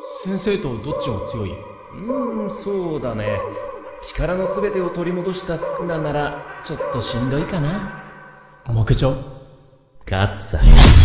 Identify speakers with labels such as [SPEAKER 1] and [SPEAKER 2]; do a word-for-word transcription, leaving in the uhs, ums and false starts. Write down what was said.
[SPEAKER 1] 先生とどっちも強い？
[SPEAKER 2] うーん、そうだね。力の全てを取り戻したスクナならちょっとしんどいかな。
[SPEAKER 1] 負けちゃう？
[SPEAKER 2] 勝つさ。